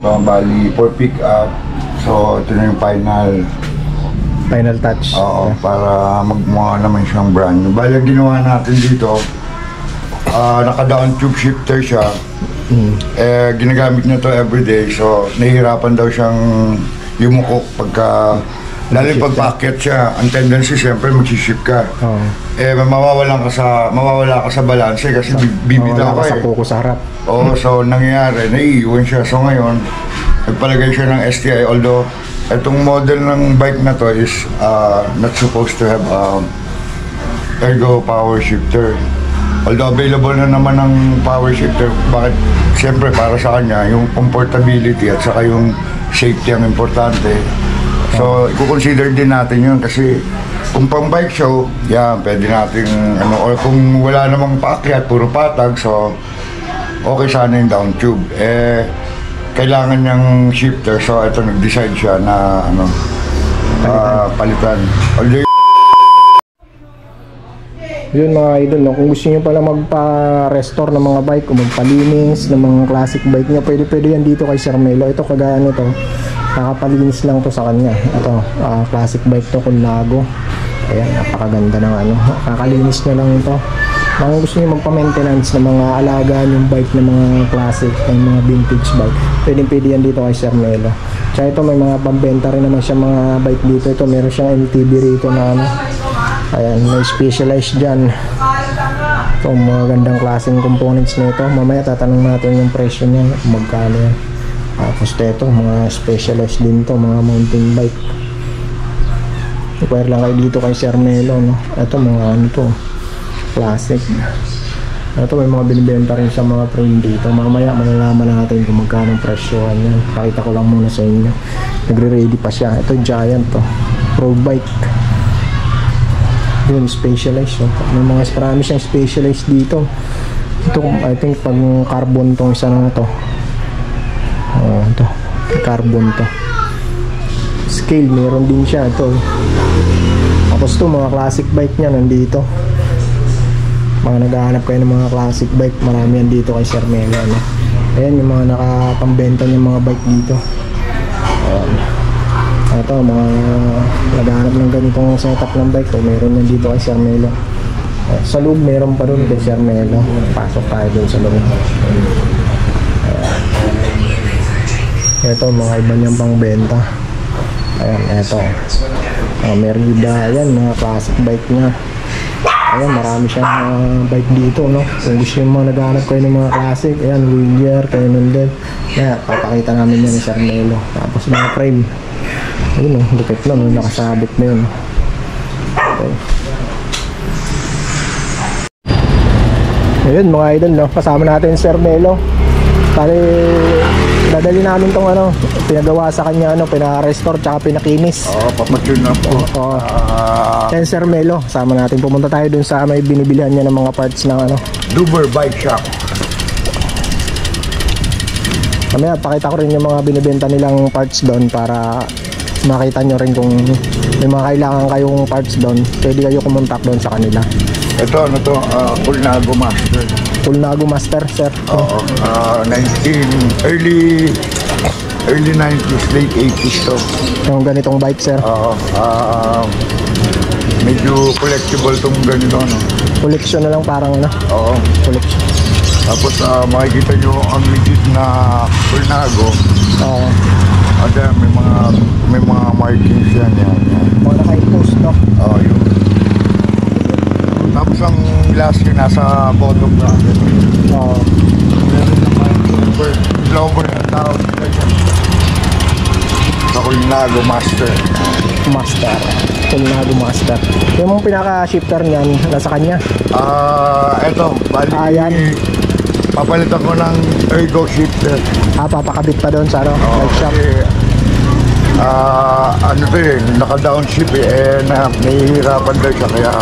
Bali, for pick up. So, ito na yung final touch. Oo, para magmukha naman siyang brand new. Bali, ginawa natin dito, naka-down tube shifter siya. Ginagamit niya to everyday. So, nahihirapan daw siyang yumukok pagka, lalo pag paakyat siya, ang tendency siyempre magsiship ka. Mawawala ka sa balance kasi bibitaw ka sa kuko sa harap. Oo, so nangyayari, naiiwan siya. So ngayon, nagpalagay siya ng STI, although itong model ng bike na to is not supposed to have ergo power shifter. Although available na naman ng power shifter, bakit? Siyempre para sa kanya, yung comfortability at saka yung safety ang importante. So, i-consider din natin yun kasi kung pang bike show, yan, pwede natin, or kung wala namang paakyat, puro patag, so, okay sana yung down tube. Kailangan niyang shifter, so ito nag-decide siya na, palitan. Although, yun mga idol, no? Kung gusto niyo pala magpa-restore ng mga bike o magpalinis ng mga classic bike niya, pwede yan dito kay Sir Melo. Ito kagaya nito, nakapalinis lang to sa kanya. Ito, classic bike to, Colnago. Ayan, napakaganda ng kakalinis niya lang ito. Kung gusto niyo magpa-maintenance ng mga alagaan yung bike ng mga classic, ng mga vintage bike, pwede yan dito kay Sir Melo. Tsaka ito, may mga pambenta rin naman siya mga bike dito. Ito, meron siyang MTB rito na ayan, may specialized dyan. Ito, mga gandang klaseng components nito. Mamaya tatanong natin yung presyo niya, magkano yan. Tapos ito, mga specialized din to, mga mountain bike. Inquire lang kayo dito kay Sir Melo, no? Ito, mga to, classic. Ito, may mga binibenta rin sa mga frame dito. Mamaya malalaman natin kung magkano presyohan yan. Pakita ko lang muna sa inyo. Nagre-ready pa siya. Ito, Giant to, pro bike. Yun, specialized. So, may mga marami siyang specialized dito. Ito, I think pag carbon tong isa na to. Ito, carbon to. Scale, meron din siya. Ito. Tapos ito, mga classic bike niya nandito. Mga naghahanap kayo ng mga classic bike, marami yan dito kay Sir Melo. Ayan, yung mga nakapambenta niya mga bike dito. Ito, mga naghahanap ng ganitong setup ng bike, meron yan dito kay Sir Melo. Sa loob, meron pa doon kay Sir Melo. Pasok tayo doon sa loob. Ito, mga iba niyang pangbenta. Ayan, ito. Merida, ayan, mga classic bike niya. Ayan, marami siyang bike dito, no? Kung gusto yung mga naghahanap kayo ng mga classic, ayan, Willier, kayo nandun. Ayan, papakita namin yan ni Sir Melo. Tapos mga frame. Ayun, dikit na, nakasabit na yun. Okay. Ayun mga idol, no? Kasama natin Sir Melo. Tali, dadali namin tong pinagawa sa kanya, pina-restore tsaka pinakinis. papature na po. Yan Sir Melo, kasama natin. Pumunta tayo dun sa may binibilihan niya ng mga parts ng Duber Bike Shop. Mamaya, pakita ko rin yung mga binibenta nilang parts doon para makita nyo rin kung may mga kailangan kayong parts doon, pwede kayo kumontak doon sa kanila. Ito, Colnago Master. Colnago Master, sir? Oo, early 90s, late 80s to. Yung ganitong bike, sir? Oo, medyo collectible tong ganito, Collection na lang parang, Oo. Collection. Tapos makikita nyo ang legit na Colnago. Oo. At may mga markings yan. Mga naka-impose, no? Oo, yun. Tapos ang last yun nasa bottom bracket. Oo. Meron naman Clover na tawag nila dyan. Sa Colnago Master. Colnago Master. Yung pinaka-shifter niyan, nasa kanya? Eto, bali. Ayan. Papalitan ko ng ergo shifter. Papakabit pa doon sa bike shop. Naka-downshift nahihirapan daw siya kaya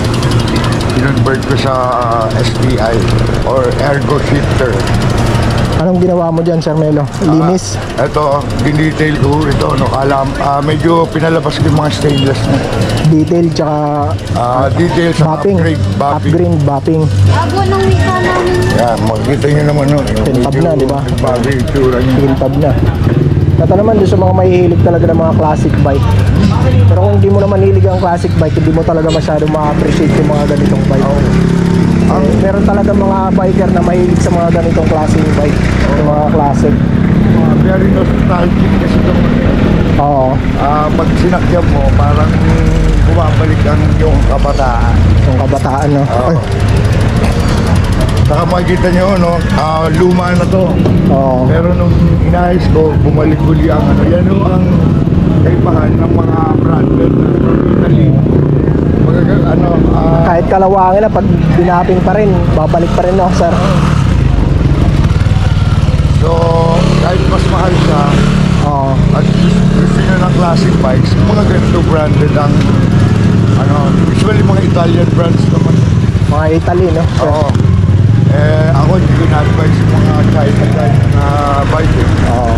kinonvert ko sa STI or ergo shifter. Anong ginawa mo dyan, Sir Melo? Linis? Ito, dinetail ko ito, no, medyo pinalabas ko yung mga stainless na. Detail tsaka Detail sa Bapping. Upgrade, bapping. Bago nung wika namin. Yan, makikita nyo naman, no, yung Tintab na, di ba? Bago yung itsura nyo. Tintab na. Ito naman doon sa mga mahihilig talaga ng mga classic bike. Pero kung hindi mo naman hilig ang classic bike, hindi mo talaga masyado ma-appreciate yung mga ganitong bike. Meron talaga mga biker na mahilig sa mga ganitong classic bike. Yung mga classic. Very nostalgic kasi ito. Oo. Pag sinakyan mo, parang bumabalik ang yung kabataan. Yung kabataan, no? Oo. Ay, Saka makikita nyo, no, luma na to. oo. Pero nung inayos ko, bumalik uli ang ano. Yan yung ang kaibahan ng mga branded na Italy. Kahit kalawangin na, pag binaping pa rin, babalik pa rin, no, sir? So, kahit mas mahal siya, Oo. at gusto nyo ng classic bikes, mga ganito branded ang usually mga Italian brands naman. Mga Italy, no? Sir? Oo. Ako hindi ko na-advise yung mga China na bike. Oo.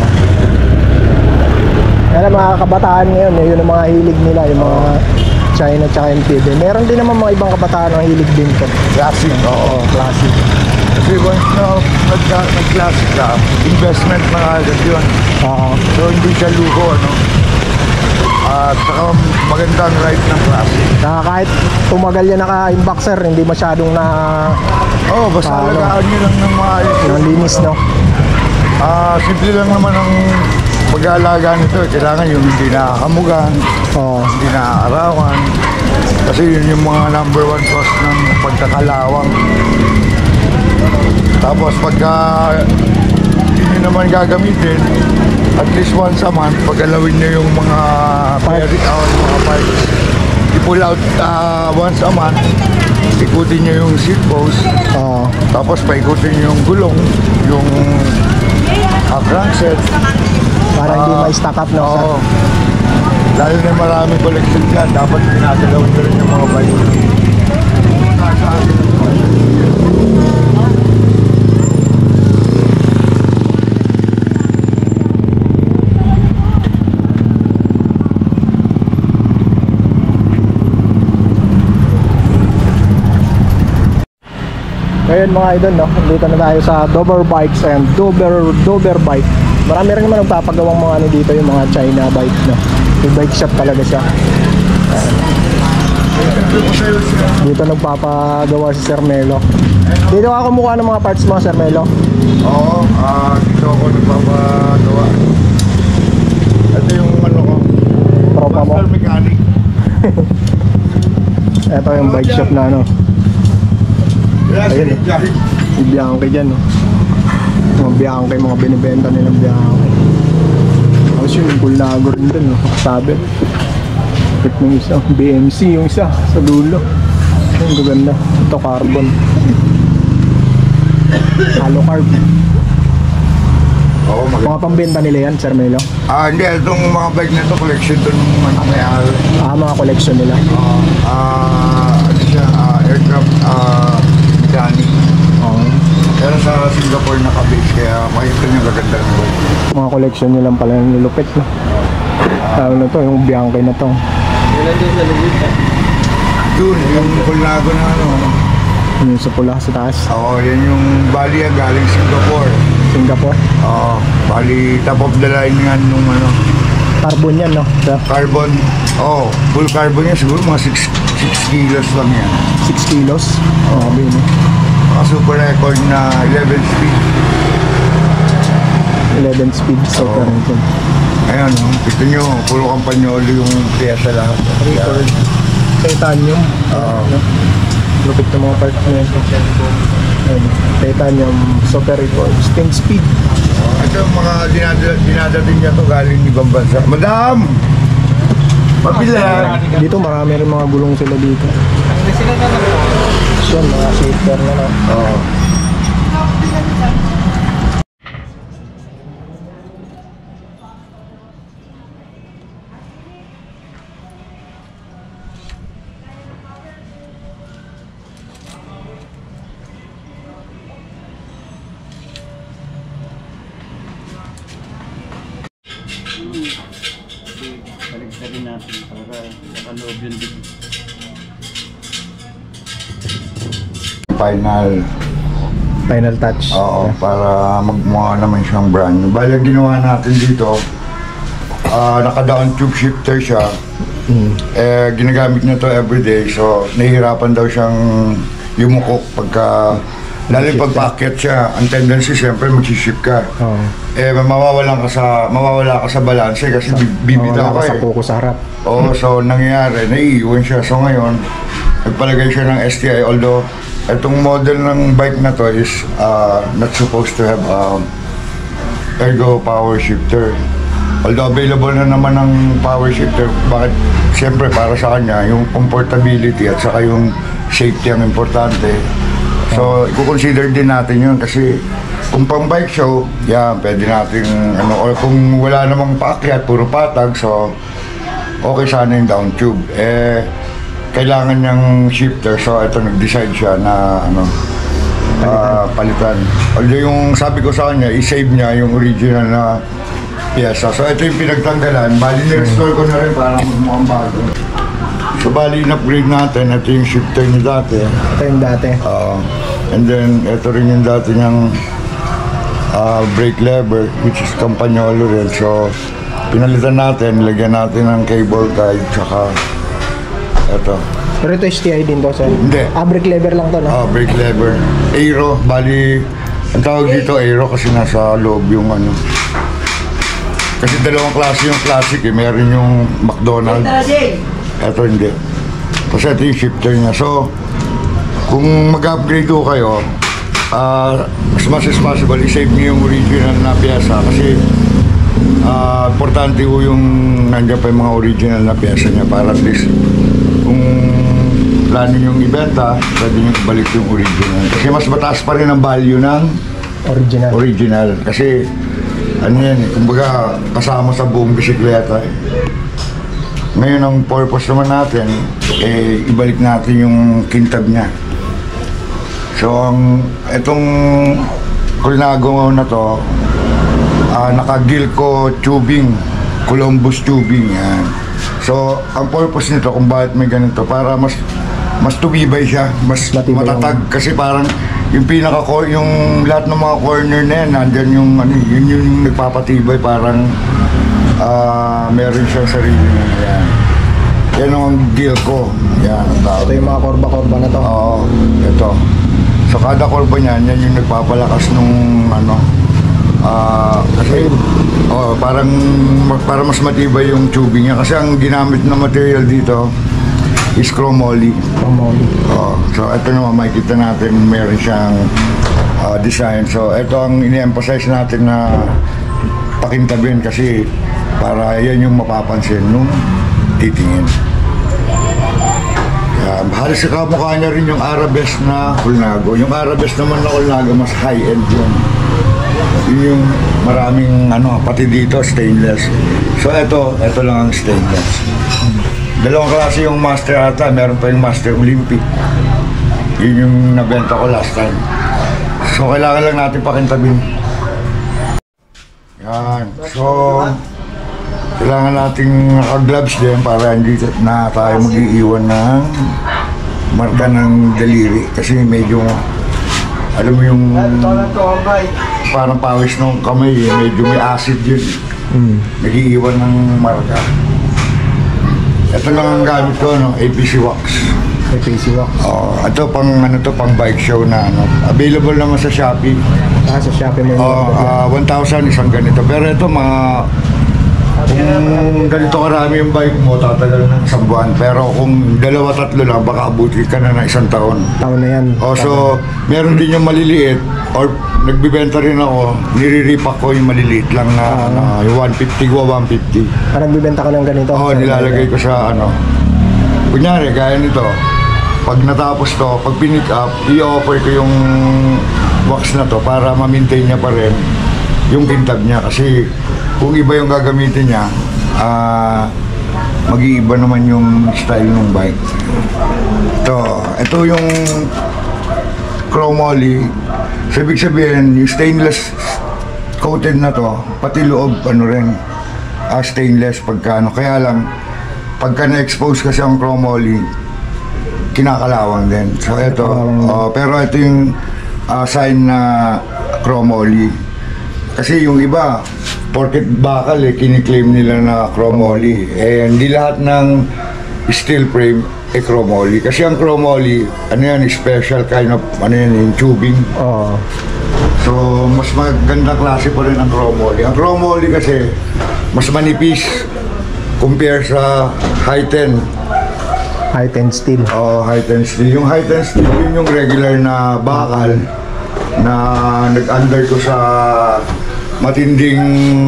Kaya mga kabataan ngayon, yun ang mga hilig nila, yung mga China tsaka MTB. Meron din naman mga ibang kabataan na hilig din ko. Classic, oo. Classic. Kasi once na nag-classic ka, investment na agad yun. Oo. So hindi siya luho, no? At saka magandang ride ng classic. Kahit tumagal yan naka-inboxer, hindi masyadong na Basta Paano? alagaan nyo lang ng maayos. linis, no? Simple lang naman ang pag-aalaga nito. Kailangan yung hindi nakakamugan, Oo. hindi nakakarawan. Kasi yun yung mga number one cause ng pagkakalawang. Tapos pagka hindi nyo naman gagamitin, at least once a month, pag-alawin nyo yung mga mga parts. I-pull out once a month, ikutin nyo yung seat post, Oo. tapos paikutin nyo yung gulong, yung crankset. Para hindi ma-stack up, no, sir? Oo. Lalo na maraming collection dyan, dapat pinagalaw nyo rin yung mga bike. Nasa akin. Ngayon mga idol, no? Dito na tayo sa Dover Bikes and Dover Bike. Marami rin naman nagpapagawang mga ano dito, yung mga China bike, no? Yung bike shop talaga siya. Dito nagpapagawa si Sir Melo. Dito ako kumuha ng mga parts mo, Sir Melo. Oo, dito ako nagpapagawa. Ito yung ano ko, Tropa mo. master mechanic. Ito yung bike shop na ano. Ayun. Yung Bianchi dyan, no? Mga Bianchi, mga binibenta nilang Bianchi. Tapos yun, yung Bulnago rin dun, no? Sabi. Ito yung isa, BMC yung isa, sa dulo. Yung gaganda. Ito carbon. Halo carb. Oo, Mga pambenta nila yan, Sir Melo. Hindi, itong mga bike na ito, collection to ng mga may-ari. Mga collection nila. Ano siya, aircraft mechanic. Oo. Pero sa Singapore naka-base, kaya makita niyo gaganda ng bike. Mga collection nila pala yung nilupit, no? Lalo na to, yung Bianchi na to. Yun, yung Bulnago na ano. Yung sa pula sa taas. Oo, yan yung bali galing Singapore. Singapore. Oo, bali top of the line nga nung ano. Carbon yan, no? Sir? Carbon, full carbon yan, siguro mga 6 kilos lang yan. 6 kilos. Grabe, no? Mga super record na 11 speed. 11 speed super record. Ayun, kita nyo, puro kampanyolo yung piyesa lahat. Record. Titanium. Oo. Lupit ng mga parts na yun. Ayun. Titanium super record. 10 speed. Ito yung mga dinadating niya to galing ibang bansa. Madam! Mapila! Dito marami rin mga gulong sila dito. Yun, mga shaper na lang. Oo. natin para nakaloob yun din. Final touch. Oo, para magmukha naman siyang brand new. Bali, ang ginawa natin dito, naka-down tube shifter siya. Ginagamit niya to everyday, so nahihirapan daw siyang yumuko pagka, lalo pag paakyat siya, ang tendency siyempre mag-shift ka. Mawawala ka sa balance kasi bibitaw ka sa puko sa harap. Oo, so nangyayari, naiiwan siya. So ngayon, nagpalagay siya ng STI, although itong model ng bike na to is not supposed to have ergo power shifter. Although available na naman ng power shifter, bakit? Siyempre para sa kanya, yung comfortability at saka yung safety ang importante. So, i-consider din natin yun kasi kung pang bike show, yan, pwede natin, or kung wala namang paakyat, puro patag, so okay sana yung down tube. Kailangan niyang shifter, so ito nag-decide siya na palitan. Although yung sabi ko sa kanya, i-save niya yung original na pyesa. So ito yung pinagtanggalan, bali ni-restore ko na rin para magmukhang bago. So bali in-upgrade natin, ito yung shifter niya dati. Ito yung dati. And then ito rin yung dati niyang brake lever, which is Campagnolo rin. So pinalitan natin, lagyan natin ng cable guide, tsaka ito. Pero ito STI din to, sir? Hindi. Brake lever lang to, no? Brake lever. Aero, bali, ang tawag dito Aero kasi nasa loob yung kasi dalawang klase yung classic eh. Meron yung McDonald's. Ito hindi. Kasi ito yung shifter niya. So, kung mag-upgrade ko kayo, as much as possible, i-save niyo yung original na pyesa kasi importante ko yung nandiyan pa yung mga original na pyesa niya para at least kung plano yung ibenta, pwede nyo balik yung original. Kasi mas mataas pa rin ang value ng original. Kasi ano yan eh, kumbaga kasama sa buong bisikleta eh. Ngayon ang purpose naman natin, ibalik natin yung kintab niya. So itong Colnago na to, naka-Gilco tubing, Columbus tubing yan. So, ang purpose nito kung bakit may ganito, para mas tumibay siya, mas matatag. Kasi parang yung yung lahat ng mga corner na yan, nandyan yung, yun yung nagpapatibay, parang meron siyang sarili na yan. Yan ang Gilco. Yan, ito yung mga korba-korba na to. Oo, ito. So, kada korba niyan, yan yung nagpapalakas nung kasi para mas matibay yung tubing niya kasi ang ginamit na material dito is chromoly. So ito naman makikita natin meron siyang design. So ito ang ini-emphasize natin na pakintabin kasi para yan yung mapapansin nung titingin. Halos sa kamukha niya rin yung Arabesque na Colnago. Yung Arabesque naman na Colnago mas high-end yun. Yung maraming pati dito stainless. So ito lang ang stainless. Dalawang klase yung Master ata, meron pa yung Master Olympic. Yun yung nabenta ko last time. So kailangan lang natin pakintabin. Yan. So kailangan nating naka-gloves din para hindi na tayo mag-iiwan ng marka ng daliri kasi medyo alam mo yung parang pawis ng kamay eh, medyo may acid yun. Nag-iiwan ng marka. Ito lang ang gamit ko, APC wax. APC wax. Ito pang bike show na available naman sa Shopee. Sa Shopee mo yung 1,000 isang ganito. Pero ito kung ganito karami yung bike mo, tatagal ng isang buwan. Pero kung 2-3 lang, baka abuti ka na ng isang taon. Taon na yan. So, meron din yung maliliit or nagbibenta rin ako, nire-repack ko yung maliliit lang na yung 150 ko, 150. Nagbibenta ka ng ganito? Nilalagay ko sa kunyari, gaya nito, pag natapos to, pag pinick up, i-offer ko yung wax na to para ma-maintain niya pa rin yung kintab niya. Kasi kung iba yung gagamitin niya, mag-iiba naman yung style ng bike. Ito yung chromoly. So, ibig sabihin, yung stainless coated na to, pati loob, rin, stainless pagka Kaya lang, pagka na-expose kasi ang chromoly, kinakalawang din. So ito, pero ito yung sign na chromoly. Kasi yung iba, porket bakal kiniklaim nila na chromoly. Hindi lahat ng steel frame chromoly. Kasi ang chromoly, ano yan, special kind of, ano yan, yung tubing. Oo. So, mas maganda klase pa rin ang chromoly. Ang chromoly kasi, mas manipis compare sa high-10. High-10 steel. High-10 steel. Yung high-10 steel, yun yung regular na bakal na nag-under ko sa matinding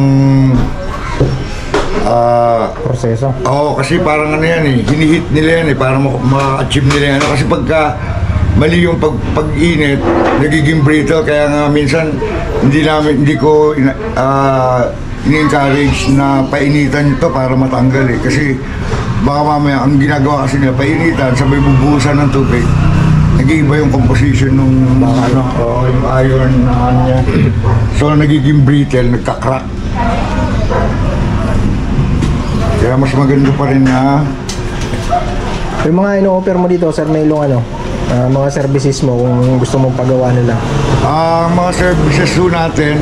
Proseso. kasi parang ano yan hinihit nila yan para ma-achieve nila yan. Kasi pagka mali yung pag-init, nagiging brittle, kaya nga minsan hindi ko ini-encourage na painitan ito para matanggal kasi baka mamaya ang ginagawa kasi nila painitan, sabay bubuhusan ng tubig, nag-iiba yung composition ng yung iron na niya, so nagiging brittle, nagka-crack. Kaya mas maganda pa rin na Yung mga ino-offer mo dito, Sir Melo, mga services mo kung gusto mong pagawa nila. ang mga services po natin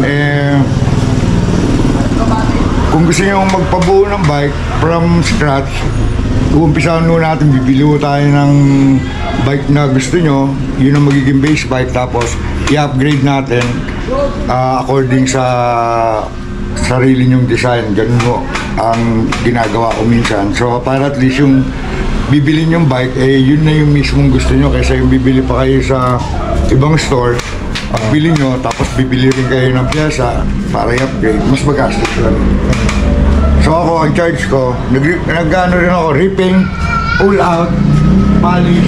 kung gusto nyo magpabuo ng bike from scratch, uumpisahan nyo natin, bibili mo tayo ng bike na gusto nyo, yun ang magiging base bike, tapos i-upgrade natin according sa sarili nyong design. Ganun mo ang ginagawa ko minsan. So para at least yung bibili nyong bike, yun na yung mismong gusto nyo, kaysa yung bibili pa kayo sa ibang store, bili nyo, tapos bibili rin kayo ng pyesa para i-upgrade, mas magastos lang. So ako, ang charge ko, nag-ano rin ako, ripping, pull out, polish,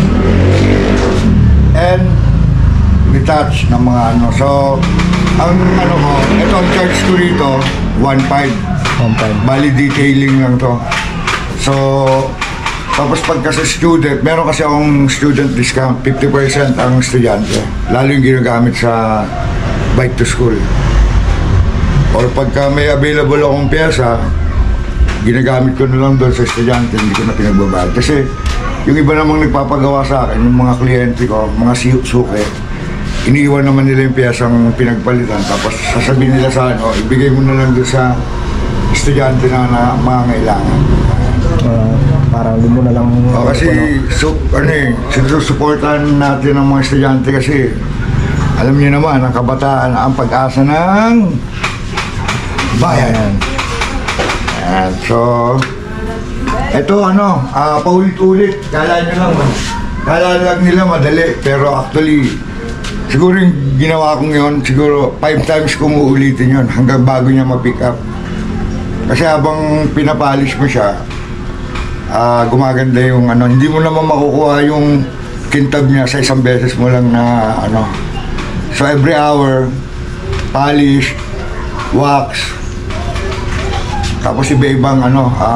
and detach ng mga ano. So, ang ano ko, ito ang charge ko rito, 1.5. Bali detailing lang to. So, tapos pagka sa student, meron kasi akong student discount, 50% ang estudyante. Lalo yung ginagamit sa bike to school. Or pagka may available akong pyesa, ginagamit ko na lang doon sa estudyante, hindi ko na pinagbabayad. Kasi yung iba namang nagpapagawa sa akin, yung mga kliyente ko, mga suke, iniiwan naman nila yung piyesang pinagpalitan, tapos sasabihin nila sa ano, ibigay mo na lang doon sa estudyante na mangangailangan. Parang doon mo na lang... kasi sinusuportahan natin ang mga estudyante kasi alam niyo naman, ang kabataan ang pag-asa ng bayan. So, ito paulit-ulit, kala lang nila madali, pero actually siguro yung ginawa kong yun, siguro 5 times kong uulitin yun hanggang bago niya ma-pick up. Kasi habang pinapolish mo siya, gumaganda yung hindi mo naman makukuha yung kintab niya sa isang beses mo lang na So every hour, polish, wax, tapos iba-ibang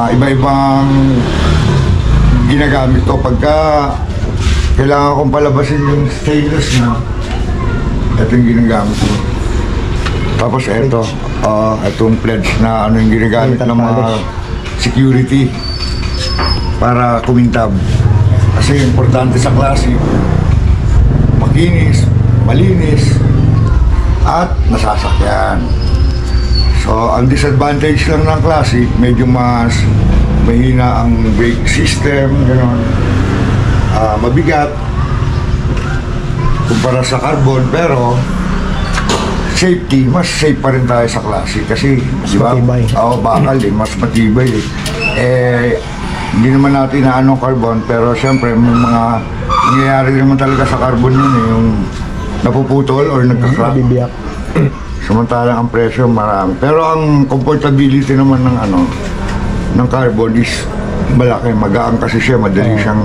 ginagamit ko. Pagka kailangan kong palabasin yung stainless na, ito yung ginagamit ko. Tapos ito, itong pledge na yung ginagamit ng mga security para kumintab. Kasi importante sa klase, makinis, malinis, at nasasakyan. So, ang disadvantage lang ng klase, medyo mas mahina ang brake system, gano'n. Mabigat kumpara sa carbon, pero safety, mas safe pa rin tayo sa klase kasi matibay. Bakal mas matibay hindi naman natin na carbon, pero syempre may mga nangyayari naman talaga sa carbon yun yung napuputol or nagka-crack. Nabibiyak. Samantalang ang presyo marami, pero ang comfortability naman ng carbon is malaki, magaan kasi siya, madali siyang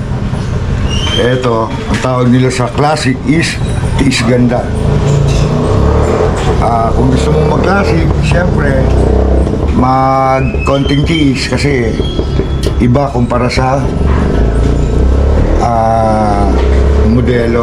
Ito, ang tawag nila sa classic is tiis ganda. Kung gusto mong mag-classic, syempre mag-konting tiis kasi iba kumpara sa modelo.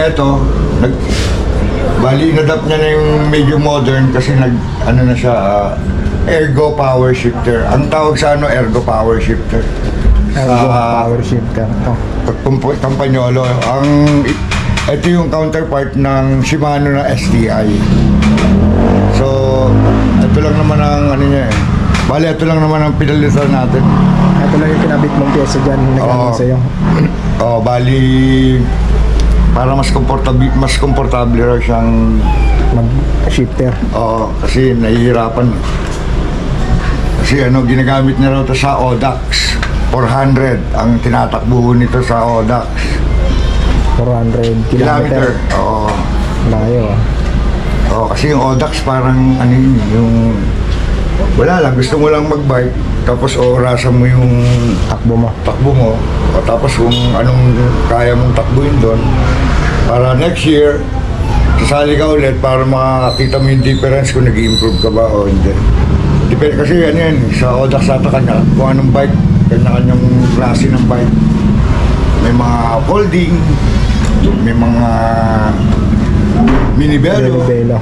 Bali inadapt niya na yung medyo modern kasi ergo power shifter. Ang tawag sa ergo power shifter. Ergo power shifter. Ito. Campagnolo. Ito yung counterpart ng Shimano na STI. So, ito lang naman ang ano niya eh. Bale, ito lang naman ang pinalitan natin. Ito lang yung kinabit mong pyesa dyan na nagamit sa'yo. Bali, para mas komportable raw siyang Mag-shifter. kasi nahihirapan. Kasi ginagamit niya raw ito sa Audax 400 ang tinatakbo nito sa Audax 400 kilometer. Layo. Kasi yung Audax parang yung wala lang, gusto mo lang magbike tapos orasan mo yung takbo mo tapos kung anong kaya mong takbuhin doon para next year sasali ka ulit para makakita mo yung difference kung nag-improve ka ba o hindi. Depende kasi yan sa Audax ata kanya kung anong bike, kanya-kanyang klase ng bike. May mga folding, may mga minibelo.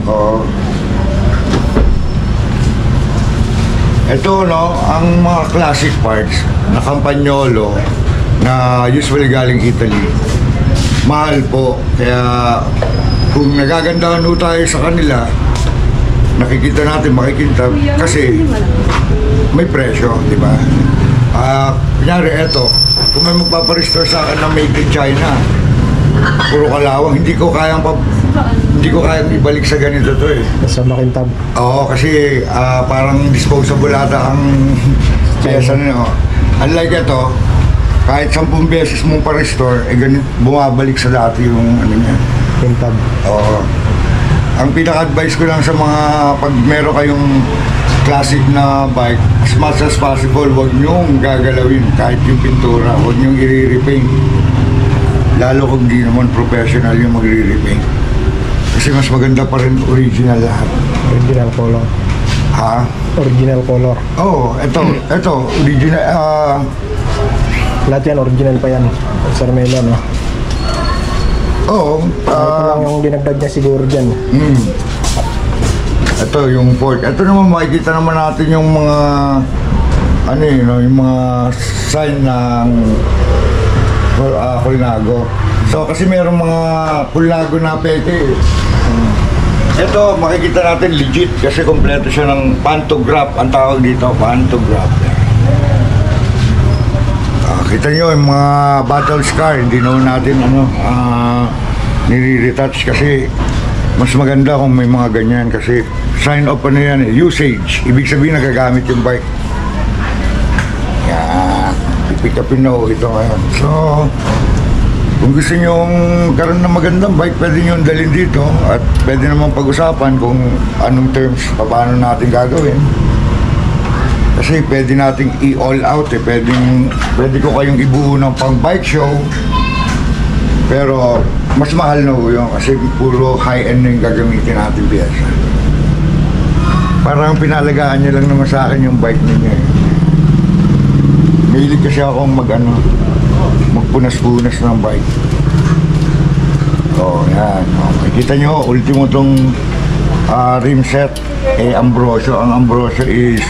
Ito ang mga classic parts na Campagnolo na usually galing Italy. Mahal po, kaya kung nagagandahan ho tayo sa kanila, nakikita natin, makikintab kasi may presyo, di ba? Kunyari, eto, kung may magpaparestore sa akin na made in China, puro kalawang, hindi ko kayang ibalik sa ganito to eh. Sa makintab. Kasi parang disposable ata ang pyesa nyo. Unlike ito, kahit 10 beses mong pa-restore, ganit, bumabalik sa dati yung niya. Kintab. Ang pinaka-advice ko lang sa mga pag meron kayong classic na bike, as much as possible, huwag nyong gagalawin kahit yung pintura, huwag nyong i-repaint. Lalo kung di naman professional yung magre-repaint. Kasi mas maganda pa rin original lahat. Original color. Ha? Original color. Ito, original. Lahat yan, original pa yan. Sir Melo, no? Ito lang yung dinagdag niya siguro dyan. Ito yung port. Ito naman makikita naman natin yung mga yung mga sign ng Colnago. So kasi mayroong mga Colnago na peke. Ito makikita natin legit kasi kompleto siya ng pantograph. Ang tawag dito, pantograph. Kita nyo yung mga battle scar, hindi naman natin nire-retouch kasi mas maganda kung may mga ganyan kasi sign of usage. Ibig sabihin nagagamit yung bike. Yan, pick upin na ito ngayon. So, kung gusto nyo karoon ng magandang bike, pwede nyo dalhin dito at pwede naman pag-usapan kung anong terms, paano natin gagawin. Kasi pwede nating i-all out pwede ko kayong ibuo ng pang bike show pero mas mahal na yun kasi puro high-end na yung gagamitin natin piyesa. Parang pinalagaan nyo lang naman sa akin yung bike ninyo eh. Mahilig kasi akong magpunas-punas ng bike. Yan. Makikita nyo, ultimo tong rim set Ambrosio. Ang Ambrosio is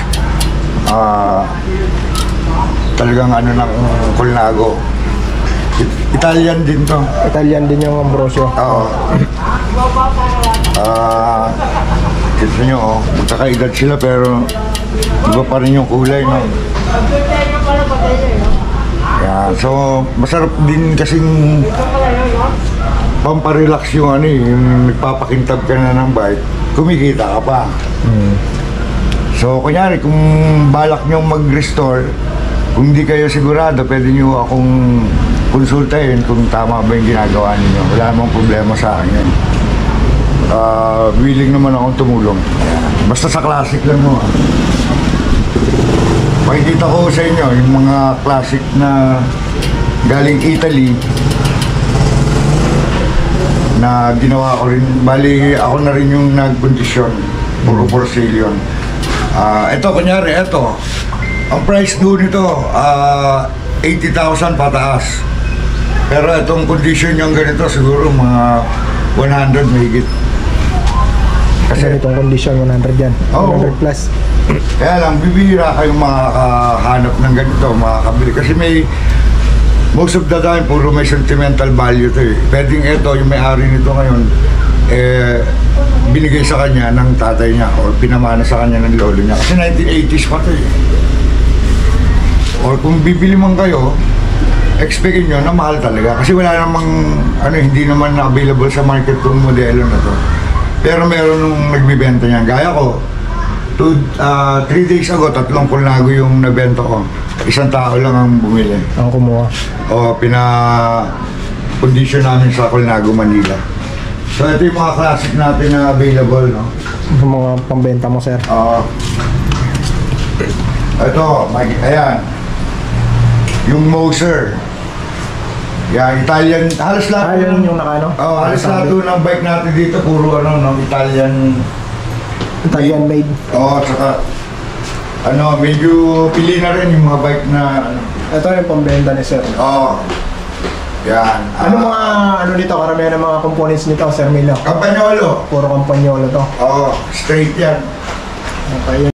talagang ng Colnago. Italian din to. Italian din yung Ambrosio. Kita nyo, magkakaedad sila pero iba pa rin yung kulay, no? Yeah, so masarap din kasing pamparelax yung yung nagpapakintab ka na ng bike, kumikita ka pa. So, kunyari, kung balak nyo mag-restore, kung hindi kayo sigurado, pwede nyo akong konsultahin kung tama ba yung ginagawa ninyo. Wala namang problema sa akin yan. Willing naman akong tumulong. Basta sa classic lang mo. Pakikita ko sa inyo yung mga classic na galing Italy na ginawa ko rin. Bali, ako na rin yung nag-kondisyon. Puro for sale yun. Ito, kunyari, ito. Ang price doon ito, 80,000 pataas. Pero itong condition yung ganito, siguro mga 100 mahigit. Kasi itong condition, 100 yan. 100 plus. Kaya lang, bibihira kayong makakahanap ng ganito, makakabili. Kasi most of the time, puro may sentimental value to eh. Pwedeng ito, yung may-ari nito ngayon, binigay sa kanya ng tatay niya or pinamana sa kanya ng lolo niya. Kasi 1980s pa to eh. Or kung bibili man kayo, expectin nyo na mahal talaga. Kasi wala namang, hindi naman na available sa market tong modelo na to. Pero meron nung nagbibenta niya. Gaya ko, 3 days ago, 3 Colnago yung nabenta ko. Isang tao lang ang bumili. Ang kumuha. O, pina-condition namin sa Colnago, Manila. So, ito yung mga classic natin na available, no? Yung mga pambenta mo, sir. Ito, ayan. Yung Moser. Yan, Italian. Halos lahat. Yun yung nakano? Halos lahat ng bike natin dito, puro Italian made. Saka medyo pili na rin yung mga bike na Ito yung pambenta ni sir. yan. Ano mga nito, karamihan ng mga components nito, Sir Milo? Campagnolo. Puro Campagnolo to. Straight yan. Okay.